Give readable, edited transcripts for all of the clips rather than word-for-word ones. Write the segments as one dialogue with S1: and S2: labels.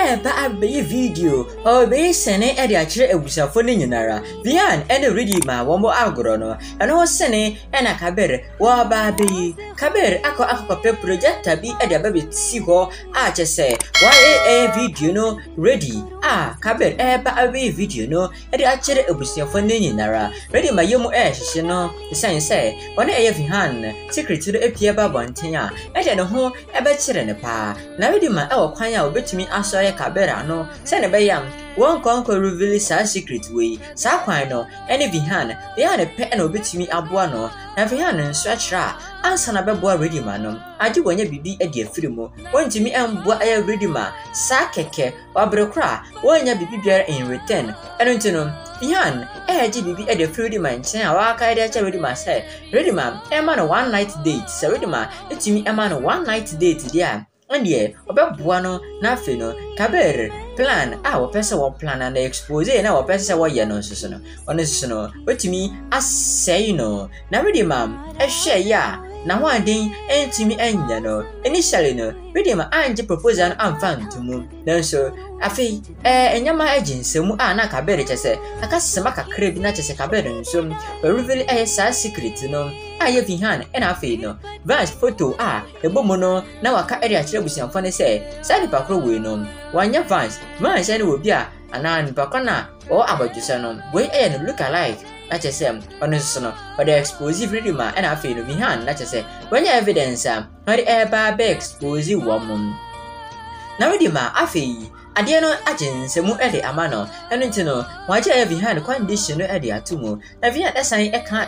S1: ba be video or be sene e de akire ebusafo ne nyinara Vihaan ene ready ma wo mo agoro no eno sene e na Kabir wo ba be Kabir akọ projector bi e de ba be si ho a chese wa video no ready Kabir ba be video no e de akire ebusafo ne nyinara ready ma yemu hye no san say wona Vihaan secret no epie ba bonten a e de no ho e ba kire ne pa na ready ma e wo kwan a obetumi asore Kabir ano se ne be yam won kon reveal sa secret way sa kwan no ene Vihaan pe na obetumi aboa no na Vihaan nso akira ansa na beboa ready ma no age wonya bibi e de afiri mu wontimi emboa ready ma sa keke wabrekra wonya bibi biara in return eno ntino Vihaan age bibi e de ready ma nchen a waka de acha ready ma say ready ma e ma no one night date say ready ma etimi e ma no one night date dia andie obeboa no na fe no Kabir plan wo pese wo plan na expose na wo pese wo ye no nso no ono nso no wetimi asay no na ready ma ehwe ya na ho adin entimi anya no initially no ready ma anje proposal amfa ntumu nanso afi enyama aginsemu na Kabir chese akasema kakre bi na chese Kabir nso reveal sa secret no aye Vihaan na afi no Vansh photo ebomo no na waka area kire busiamfo ne say side pakro we no wanya Vansh ene wo bia ana nipa kona o abadwuse no we no look alike na chese ono so no the explosive ready ma na afi no Vihaan na chese wanya evidence hori ba expose wo mum na ready ma afi ade no aginsemu de amano eno ntino waje Vihaan condition no de atumu na Vihaan esan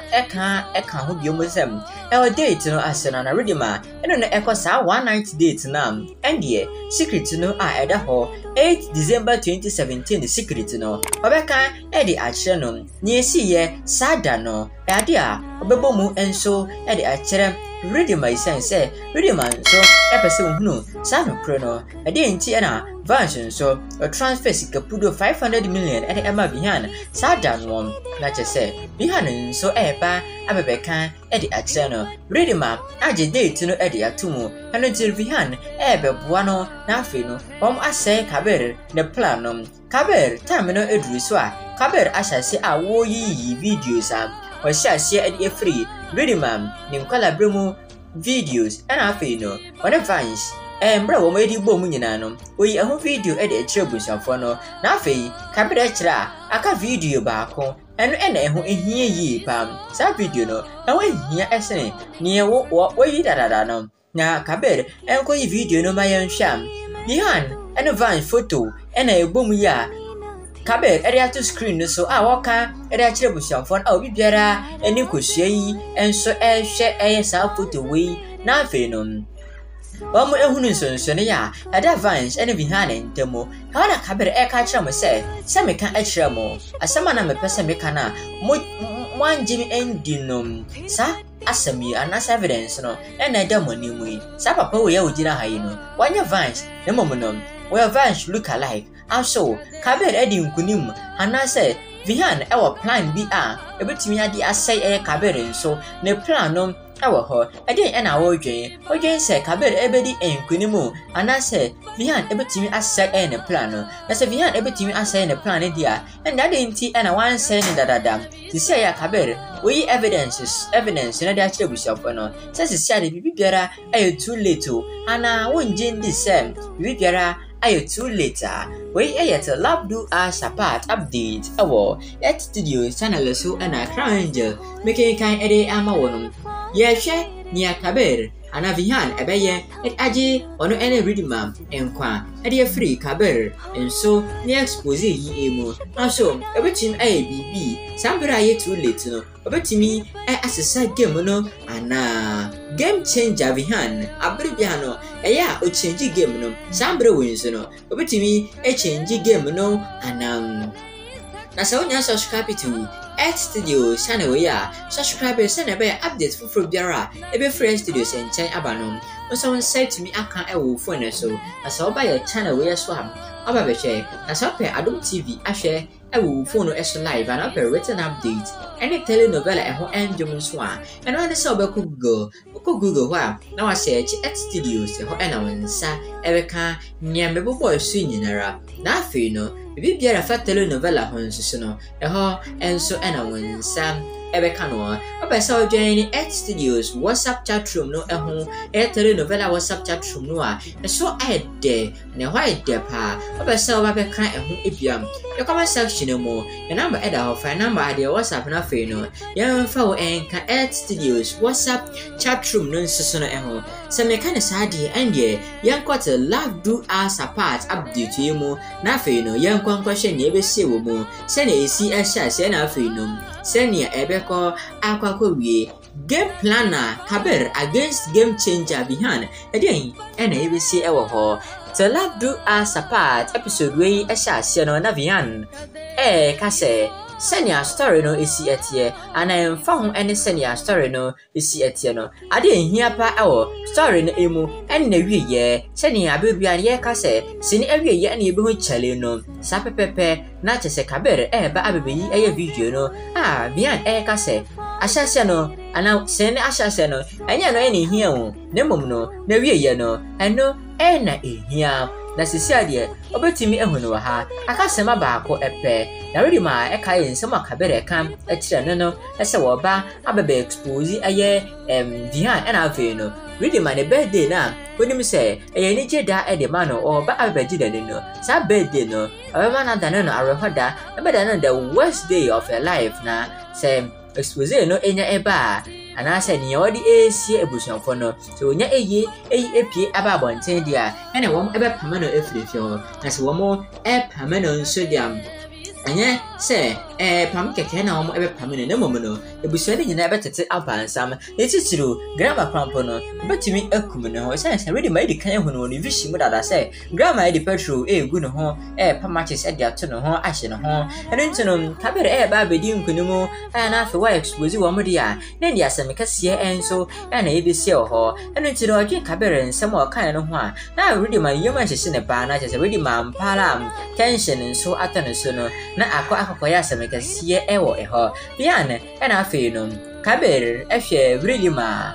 S1: eka ho biom sem o date no asena na ready ma eno no ekosa one night date na endie secret no eda ho 8 December 2017 the secret no obeka de akire no ni esiye sada no ade a obebomu enso de akire ready my sense ready man so epese hunu sa no kro no ade nti na Vansh so a transfer sikapudo 500 million and Emma Vihaan sadan one na chese Vihaan so ba abebeka e de akire no ready ma age date no e de atumu eno til Vihaan beboa no na afi no asay Kabir the plan no Kabir time no eduru so Kabir ashase wo yi videos o share e free ready ma ni kwala bremu videos and afi no one Vansh bra wo medi bom nyina no oyi aho video e de akire bunsafo no na afi Kabir akira aka video baako eno eho ehie yi pam sa video no eho ehia esene ne wo yi dadada no na Kabir enko yi video no mayen hwam Vihaan eno Vansh photo ena ebom ya Kabir area to screen no so waka area akire bunsafo no obi biara eni kosua yi enso hwe sa photo we na afi no Omo ehunu nsonso ya ada Vansh ene Vihaan entemo hawana Kabir ka kira mo se meka akira mo asama na mepese meka na wanjimi endinom sa asami anas evidence no ena da moni mu sa papa we ya ojira hayi no wanya Vansh ne momonom we Vansh look alike also Kabir edi nkunim anase Vihaan plan bi ebetimi ade asay Kabir nso ne plan no ho ade na wo dwen se Kabir ebedi enkunimu anase Vihaan ebetimi asay ne plan no na se Vihaan ebetimi asay ne plan ne dia and that nti na wan say ne dadada ti say ya Kabir we evidence na dia akire busiafo no se se bibi biara too late ana wonje ndi sem bibi biara too late we to love do as a part update at studio channel so ana crown angel making kind ede ama wonum ye hwe ni Kabir ana Vihaan ebeye age ono ene ready mam enkwa ede free Kabir enso ni expose yi emu aso ebetim bibi sambra too late no obetimi asesa game no ana game changer Vihaan abribia no o change game no sambra wins no obetimi change game no ana na sa onya subscribe to studio channel ya subscribe se na be update fufuro biara ebe free studios enchen abanom so site me aka wo phone so na sa oba ya channel we so am aba be che na sa pe Adom TV ahwe will phone us live and have a written update. Any telenovela at home and German swan. And when I saw Google wow. Now I search at studios, the Hoenawinsa, Erica, near Mabel Boy swinging her. Now, you know, if you get a fat telenovela, Honsuno, a ho and so Enawinsa. Ebekano, I saw Jenny at studios, WhatsApp chat room no a home, a telenovela WhatsApp chat room no, and so I there, and a white depa, I saw Babeka and home ipium. The comment section no more, the number at our phone number at the WhatsApp na feno, young fowl and can add studios, WhatsApp chat room no sussona a home. Some mechanic sadi and ye, young quarter love do us apart update to you more, na feno, young question never see more, send a see a shot, send a feno, send ye Ebeko Aquacowie, game planner, Kabir against game changer Vihaan, again, and I will see our hall. The love do us apart episode way a shot, Siano Navian. Casse. Senior story no isi etie and I am found any senior story no isi etie no ade ehia pa story no emu en na wie ye senior abebia ye ka se sini awie ye na ebehu chale no sa pepepe na chese Kabir ba abebeyi eye video no Vihaan ka se ahyase no ana sene ahyase no enya no ene ehia wo na mom no na wie ye no eno na ehia na sisia de obetimi ehunu wa ha akasema baako epe na ready ma e kai nsema Kabir kam e kire no ese wo ba abebe expose aye Vihaan na afi no ready ma ne birthday na wonim se eye ni jeda e de ma no o ba abebe jida no sa birthday no abeba na da no arehoda e da no the worst day of your life na se expose no enya eba and I said, you already see a bush for no, so when you appear about 110 dia, and a woman ever permanent if you as one more a permanent sodium. And yet, say, a pumpkin can ever permanent no moment. It was sending never to take up and some. It is true, Grandma Crampono, but to me a commoner sense, I really made the can when only wishing what I say. Grandma the petrol, good home, matches at the afternoon home, ashen home, and then Kabir baby dim kunumo, and after works was one media. Then the Asamikasia and so, and a ABC or and then to drink Kabir and some more kind of one. Now, really, my human is in a bar, as a ready man, palam, tension and so at an sono. Na akwa sameka sie ewo eho Vihaan na afi no Kabir ehwe really ma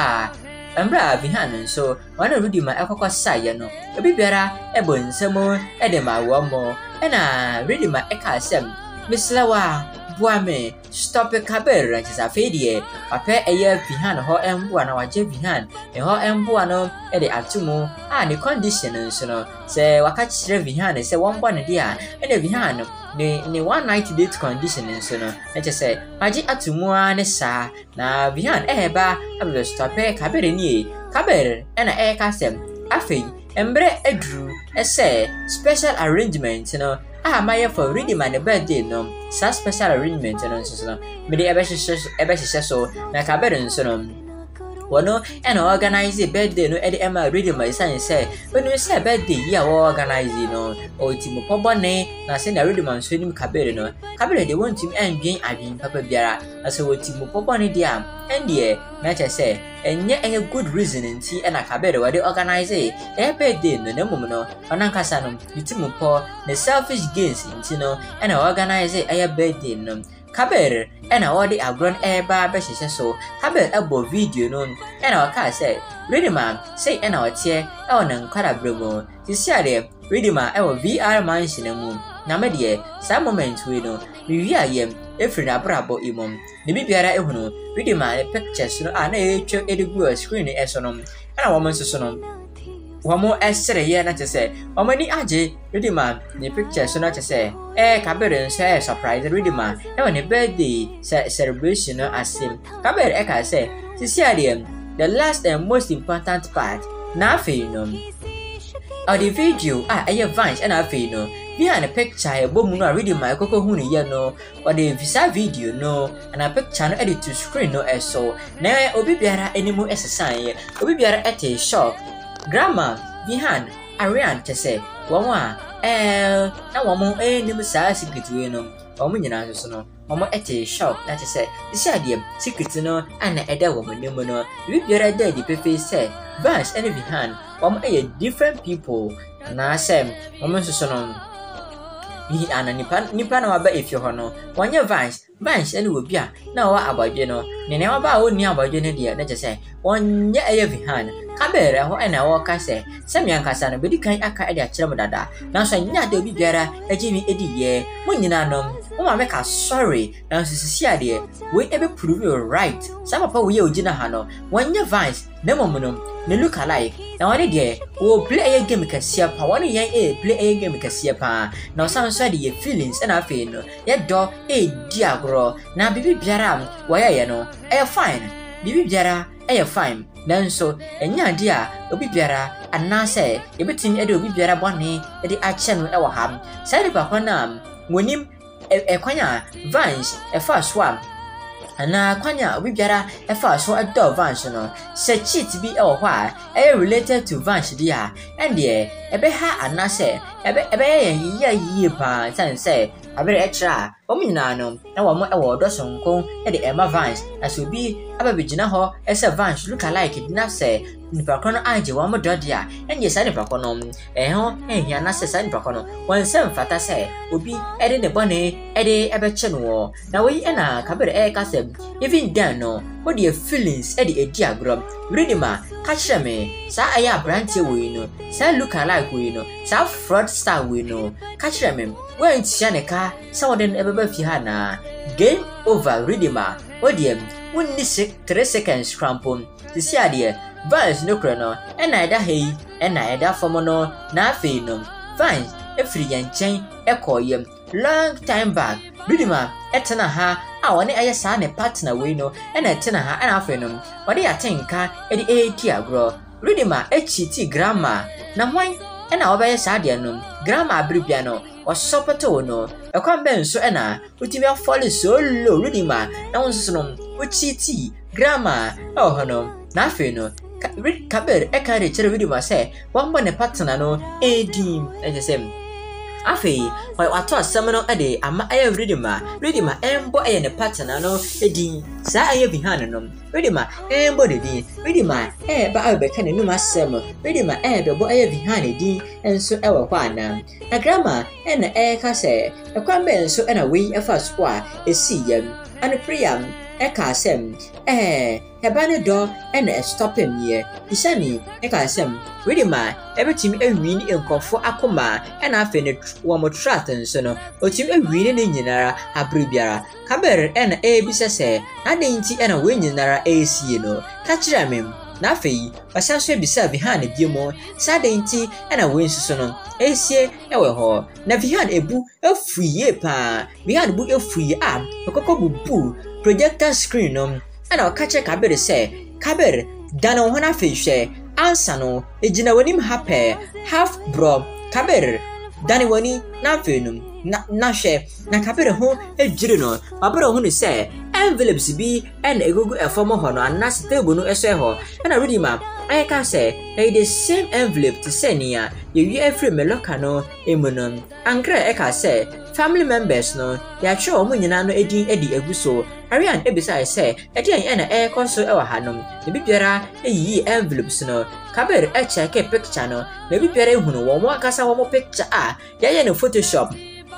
S1: embra Vihaan so wana really ma akwa saye no obi biara ebo nsemo de ma wo mo na really ma eka asem mislawa buame stop Kabir and is afi die papa eye Vihaan ho embo na waje Vihaan ho embo no de atumu ni condition so no se waka kire Vihaan se won ne dia na Vihaan ni one night date condition so no na je say maji atumu ne sa na Vihaan ba abe stop Kabir ni Kabir na ka sem afi embre edru say special arrangement no my for reading my birthday no sa special arrangement no so no me dey ebe so na Kabir so no wono and organize a birthday no e dey reading my son say when we say birthday ya we organize no o timu pobone na say na reading man so nim Kabir no Kabir dey want him endwen adwen papa biara as o timu pobone dia and ye na che say enye a good reason nti na Kabir we dey organize a birthday no na mum no onankasa no timu po the selfish gains nti no and organize a birthday no Kabir all the grown eba beshe so Kabir abo video no waka say ready man say tie nan kwada bremo ti siade ready man VR mansion mu na me de sa moment we no we ayem efri na brabo imom ne bibiara ehunu ready man pictures no na etwa edigu screen so no woman so no wamo esere ye na chese omani aje ready man ne pictures na chese Kabir say surprise ready man ne birthday celebration no asim Kabir ka say sisiade the last and most important part na afi no the video Vansh and afi no Vihaan picture bomu no ready man koko hu ne ye no or the visa video no and a picture no edit to screen no so na obi biara animu esesan obi biara ete shock Grandma Vihaan Arian chese wonwa na womo nim sa secret we no womo nyina so no womo ete shock na chese isi adiem secret no ana eda womo nim no we biara da di pefe say Vansh and Vihaan womo different people na sem womo so no Vihaan nipa na waba efie ho no wonye Vansh ene wo bia na wa abadwe no nene waba oni abadwe ne de na kyese wonye eye Vihaan Kabir ho ena wo ka se semia nkasa no bedi kan aka ede akire dada na so nya de obi biara agimi ediye munyina no wo ma ka sorry na so sisi ade we ebe prove you right some papa we ogina ha no wonye Vansh na momuno ne look alike na wone de wo play a game kasia pa wone yen play a game kasia pa na so so de feelings na afi no ye do di agro na bibi biara wo ye no fine bibi biara fine nanso enya de a obi biara anase ebetimi ede obi biara bone ede ache no wo ham sai de papa na wonim kwanya Vansh fa swam na kwanya obi biara fa so ado Vansh no se cheat bi ho a related to Vansh dia and de ebe ha anase ebe ye pa sanse abere extra omunyina no na wo mo do sonko e de ema Vansh asobi ababegina ho ese Vansh look alike na se nipa kono age wo mo do dia enye sa nipa kono ho ehia na se sa nipa kono won se mfata se obi ede ne bone ede ebe che no na we na Kabir ka se even then no what the feelings ede edi agro ready ma ka kire me sa aya branch we no sa look alike we no sa fraudster we no ka kire me when Tianeka someone ever Vihaan game over Ridima Odium 3 seconds crampon to see idea Vansh no chrono and neither hey and neither formono na fenum Vansh a free and chain echo long time back Ridima etana ha I want a son a partner we know and a tenor ha and afenum what they atinka at the 80 grow Ridima HT grammar now why and our by Sadianum grammar bribiano or sopato no a conben so ena utimi fall so low Ridima na wonsonom uchiti grammar oh hono na feno Kabir carry chere Ridima say one bone partner no edim and the same afi why wato asemno ede ama aye Ridima embo aye ne partner no edin sa aye Vihaan no Ridima embo de din Ridima ba abe ka ne numa asem Ridima be bo aye Vihaan edin enso ewo kwa na grammar ena ka se kwambe enso ena we efa so a esi yam an priyam eka asem hebane do ena stop him ye isani eka asem Ridima ebetimi ewini enkofo akoma ena afe ne wo mo trust nso no otimi ewini ne nyinara abribiara Kabir ena ebisa se na de nti ena we nyinara esie no ka kire mem na afi basanso ebisa Vihaan biemo sa de nti ena we nsuso no esie ewe ho na Vihaan ebu afuye pa Vihaan bu afuye a okoko bubu projector screen no ena o ka kire Kabir se Kabir dana ho na afi hwe answer no ejina wanim happy half bro Kabir dani wani na fenum na hwe na Kabir ho ejire no babro ho ni say envelopes bi and egugu efomo ho no anas table no ehwe ho na Ridima I can say the same envelope to say near you every meloka no emuno ankra eka say family members no ya che omo nyina no edi eguso Arian ebisa say edi na konso ewa hanom ne bibiara eyi envelopes no Kabir check a picture no ne bibiara ehunu wo mo akasa wo mo picture ya no Photoshop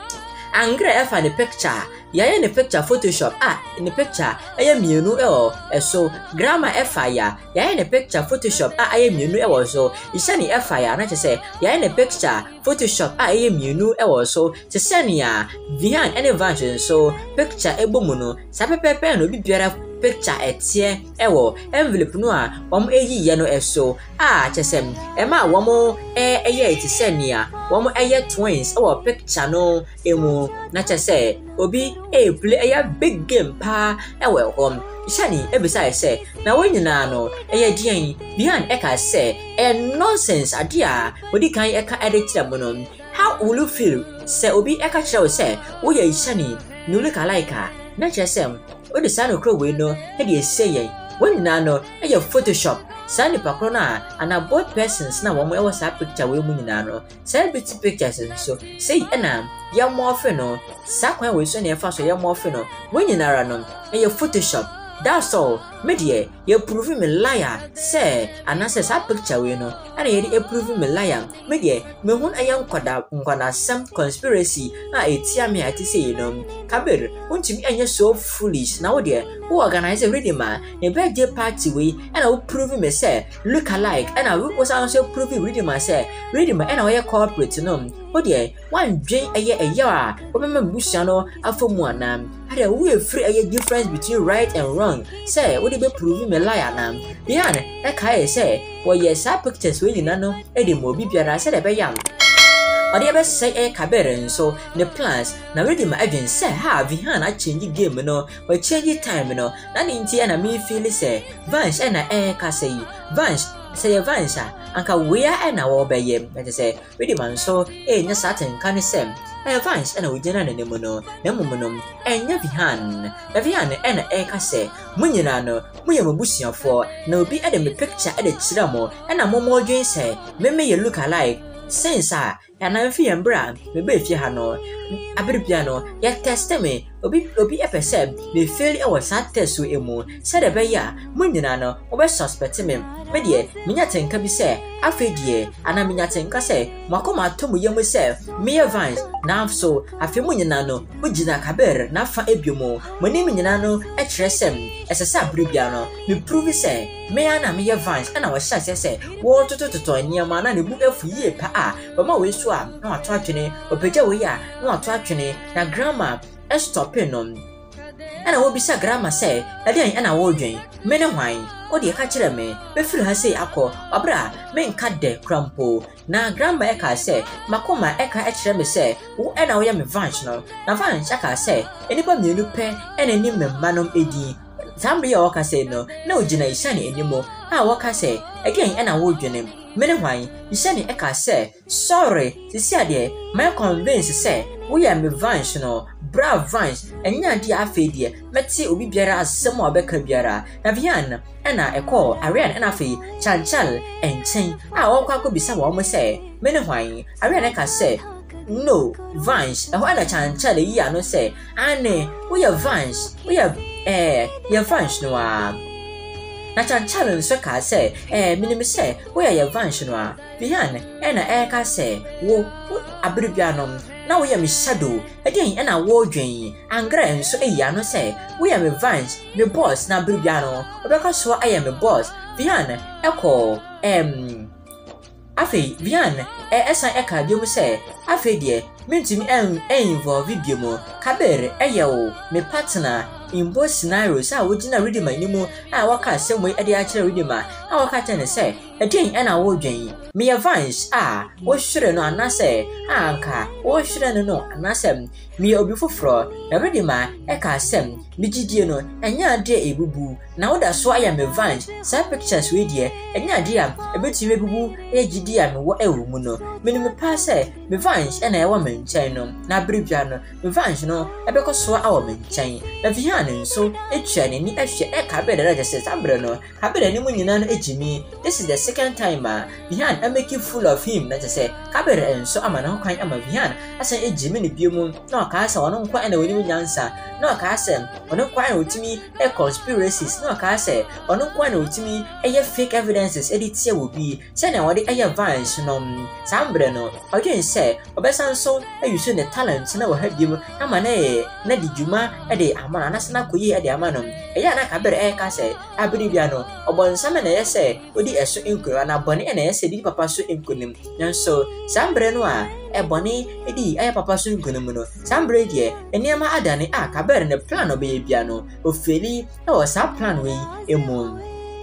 S1: Angre efa the picture ya ne picture Photoshop in the picture mienu so grammar efa ya ne picture Photoshop mienu so isani efa ya na say ya ne picture Photoshop mienu so te sani ya Vihaan ene Vansh so picture ebomu no sa pepepe no bibiara picture etie envelope no wom eyi ye no so chesem ema wom eye te sani ya wom twins picture no emu na chese obi play a big game pa home isani ebisa say na wonyina no dian Vihaan eka say nonsense adia odi kan eka edit am no how will you feel say obi eka kire say wo ye isani no look alike na chesem odi sano kro we no e say wonyina no Photoshop sani pakrona ana both persons na wo mo sa picture we mu nyina no celebrity pictures so say na ya mo fe no sa kwan we so na fa so ya mo fe no we nyinara no Photoshop that's all media ye prove me liar say anase sa picture we no ana ye prove me liar media me hun ayan kwada some conspiracy a etia me ati say you know Kabir untimi anya so foolish na wo de who organize ready ma a birthday party we and I will prove me say look alike and I will also prove ready ma say ready ma and I corporate no what dear one drink a year remember bushano afomu anam had a way free a difference between right and wrong say would be proving me liar nam Vihaan e kai say well yes I pictures we no e de mo bibiara say be yam or the best say Kabir so the plans na ready my agent say ha Vihaan a change game no or change time no na ninti na me feel say Vansh na ka say Vansh say Vansh anka we are na wo be yem that say ready man so nya certain kan sem Vansh na we jena na nemu no na mumunom nya Vihaan na Vihaan na ka say munyina no muye mabusiafo na obi e de me picture e de kira mo na momo dwen say me ye look alike since na fi embra me be fi ha no abiribia no ya test me obi epese me fail e was test so emu said be ya munyina no obe suspect me de minya tenka bi se afedie ana minya tenka se makoma tomu yemu se me Vansh na so afi munyina no ugina Kabir na fa ebiomo mani munyina no e kresem esesa abiribia no me prove se me ana me Vansh ana wa sha se wo tototo niama na ne bu afu yie pa a bama we so a na wato atwene opeja we ya na wato atwene na grandma e stopping no ana wo bisa grandma say ade ana wo dwen me ne hwan o de ka kire me be firi ha say akọ obra me nka de krampo na grandma e ka say makoma e ka kire me say wo ana wo ya me Vansh no na Vansh aka say enipa mienu pe ena ni me manom edi Zambia waka say no na ojina ishani enimo ha waka say again ana wo dwene mene hwan ishani eka say sorry sisi ade my convince say we am Vansh no bra Vansh enya dia afedie meti obi biara asem obeka biara na Vihaan na eko Arian na afi chanchal enchen a wokwa ko bisa wo mo say mene hwan Arian eka say no Vansh e ho na chanchal yi ano say ane we are Vansh we are your Vansh no a na chanchal nso ka say minimi say we are your Vansh no a Vihaan na ka say wo abiribia no na we am shadow again na wo dwen angra nso ya no say we am Vansh me boss na abiribia no obeka so I am boss Vihaan eko afi Vihaan esa eka bi mu say afi de mentimi involve video mo Kabir eyewo me partner in both scenarios a wogina ready my nimu a waka asem we e de a kire ready ma a waka tene say again na wo dwen me Vansh a wo hwere no anase anka wo hwere no anase me obi foforo na ready ma e ka asem me gidie no enya de ebubu na wo da so aya me Vansh sa pictures we de enya de am ebeti ebubu e gidie am wo ewu mu no me me pa say me Vansh na e wo me nchen no na bribia no me Vansh no ebeko so a wo me nchen na Vihaan nso etwa ne ni ahwe e Kabir da just sambre no Kabir ni mu nyina no ejimi this is the second time Vihaan make full of him na say Kabir nso ama na kwan ama Vihaan asa ejimi ne biemu na ka asa wono nkwa na woni nyansa na ka asa wono nkwa na otimi e conspiracies na ka asa wono nkwa na otimi e fake evidences editie wo bi se na wode e Vansh no sambre no odwen say obesan so e use ne talent na wo ha biemu ama na di juma e de amana na sana koyi e de amano e ya na Kabir e ka say abiribia no obonsam na ye say odi eso inkura na boni na ye say di papa so inkunim nso sambre no a e boni edi aya papa so inkunim no sambre die eniama adane a Kabir ne plan obe bia no ofeli na wo sa plan we emu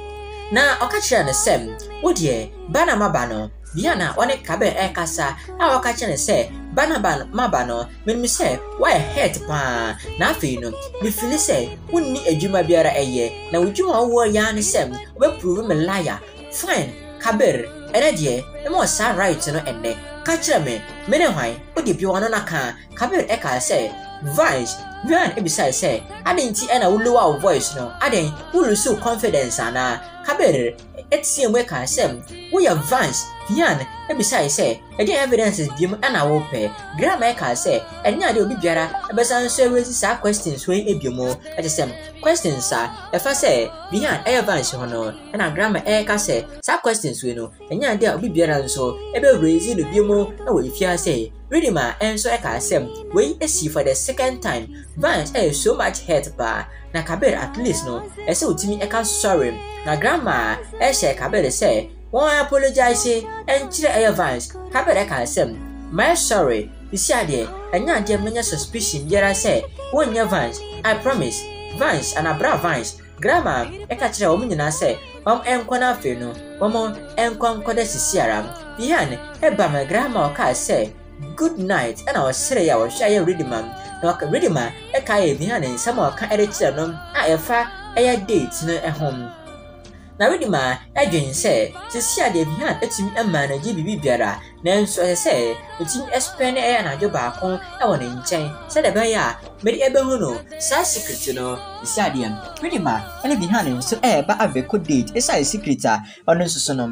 S1: na okachira ne sem wodie bana mabano Vihaan one Kabir e kasa a wakache ne say bana mabano me say why hurt pa na afi no me feel say wonni adwuma biara eye na wudwuma wo ya ne sem obe prove me liar fine Kabir ene de e mo sa right no enne ka kire me ne hwan odi bi wono na ka Kabir e ka say Vansh Vihaan e bisa say adenti e na lower voice no aden wulu so confidence ana Kabir etie mwe ka sem we are Vansh Vihaan besides say any evidences biom ana wo pe grammar ka say enya de obi biara ebesan so raise sa questions we ebiomo etesem questions sa efa say Vihaan Vansh hono na grammar ka say sa questions we no enya de obi biara nso ebe raise no biomo na we fia say reading ma enso ka say we see for the second time Vansh so much hurt ba na Kabir at least no ese utimi eka sorry na grandma share Kabir say won't apologize and chire Vansh Kabir ka say my sorry you see there and na there many suspicion yera say won ya Vansh I promise Vansh and abra Vansh grandma eka chire omu nyina say enko na afi no omo enko nkoda sisiara Vihaan ba my grandma ka say good night and I was say ya was share reading man no reading man eka Vihaan en some ka chire no efa date no home na reading man adwen say sisia de Vihaan etimi ama na je bibi biara nanso say etimi explain na jo ba kon won nchen say de be ya me de ebe hu no sa secret no sisia de reading man ene Vihaan nso ba aveko date esa secret a ono nso no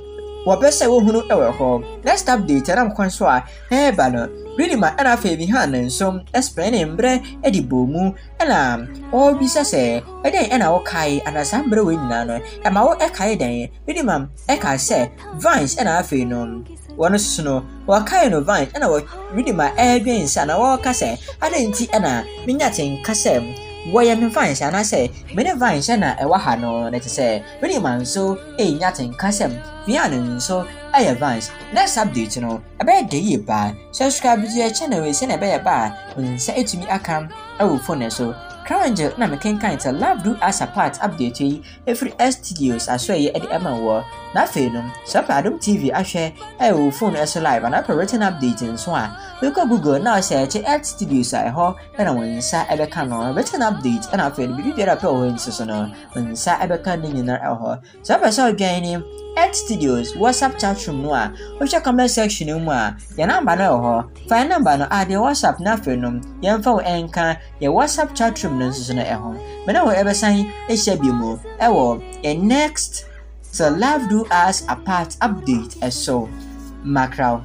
S1: wabese wo hunu ewe ho next update na mkwan so a ba no really ma ana fa Vihaan nso explain mbre edibo mu na o bisa se eden na wo kai ana sambre we nyina no e ma wo e kai den really ma e ka se Vansh na afa no wono suno wa kai no Vansh na wo really ma e dwen sa na wo ka se adanti na minya ten ka se woya me Vansh ana se me ne Vansh na e wa ha no na te se really ma nso nya ten ka se Vihaan nso Vansh next update no about the year ba subscribe to your channel we send about ba say it to me account phone so current na me can to love do as a part update every studios as well at the Emma war na fe no adom TV ahwe phone so live and up written update so we go Google now search at studios I ho na won sa ebe kan no written update and afi bi biara pe o so no won sa ebe kan ni na ho so ba so join at studios WhatsApp chat room no a o check comment section mu a ya number na ho find number no a the WhatsApp na fe no ya mfa o enka ya WhatsApp chat room no so no ho me na ho ebe san e share bi mu e wo next so love do us a part update so macro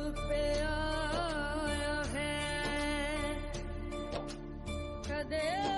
S2: they